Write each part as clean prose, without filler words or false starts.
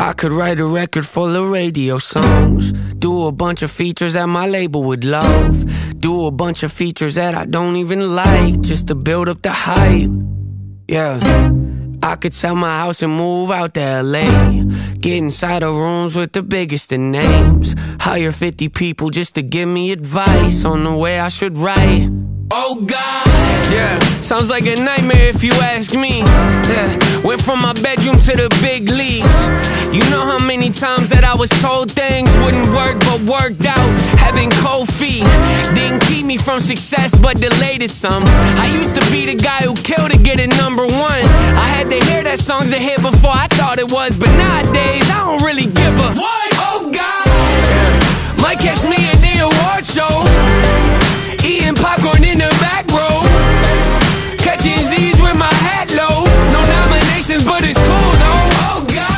I could write a record full of radio songs, do a bunch of features that my label would love, do a bunch of features that I don't even like, just to build up the hype. Yeah, I could sell my house and move out to LA, get inside of rooms with the biggest of names, hire 50 people just to give me advice on the way I should write. Oh God, yeah, sounds like a nightmare if you ask me. Yeah, went from my bedroom to the big leagues. You know how many times that I was told things wouldn't work but worked out. Having cold feet didn't keep me from success but delayed it some. I used to be the guy who killed to get it #1. I had to hear that song's a hit before I thought it was, but nowadays I don't really give a what? Oh God, yeah. Might catch me at the award show, eating popcorn in the back row, catching Z's with my hat low. No nominations, but it's cool though. Oh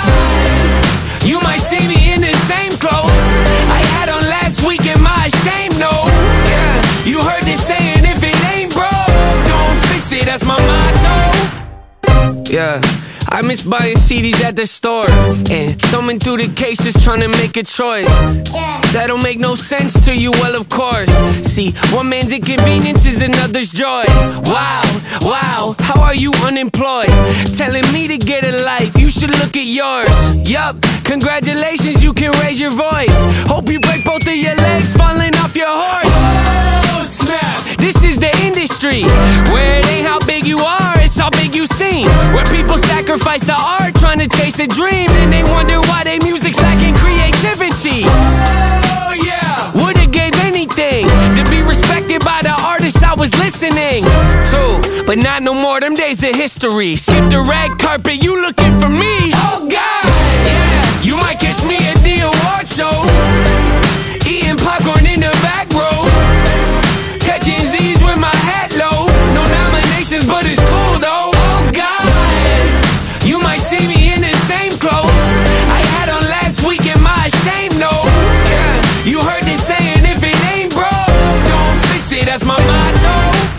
God, you might see me in the same clothes I had on last week. Am I ashamed? No. Yeah, you heard this saying, if it ain't broke, don't fix it. That's my motto. Yeah, I miss buying CDs at the store and thumbing through the cases trying to make a choice. That don't make no sense to you, well of course. See, one man's inconvenience is another's joy. Wow, wow, how are you unemployed? Telling me to get a life, you should look at yours. Yup, congratulations, you can raise your voice. Hope you break both of your legs falling off your horse. Oh snap, this is the industry where it ain't how big you are, it's how big you seem. Where people sacrifice the art trying to chase a dream, and they wonder why their music's lacking creativity. Oh yeah, would've gave anything to be respected by the artists I was listening to, but not no more, them days of history. Skip the red carpet, you looking for me. Oh God, yeah, you might catch me at the award show, eating popcorn in the back row, catching Z's with my hat low. No nominations, but it's cool though. Oh God, you might see me in the same clothes I had on last week. Am I ashamed? No. Yeah, you heard this saying, if it ain't broke, don't fix it. That's my motto.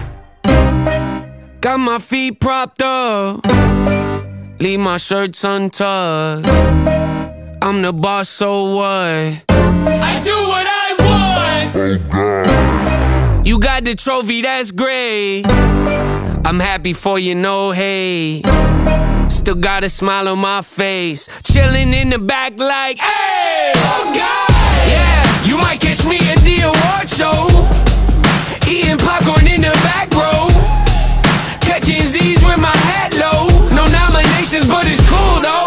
Got my feet propped up, leave my shirts untucked. I'm the boss, so what? I do what I want. Oh God, you got the trophy, that's great. I'm happy for you, no hate. Still got a smile on my face, chilling in the back like, hey! Oh God, yeah, you might catch me at the award show, eating popcorn in the back row, catching Z's with my hat low. No nominations, but it's cool though.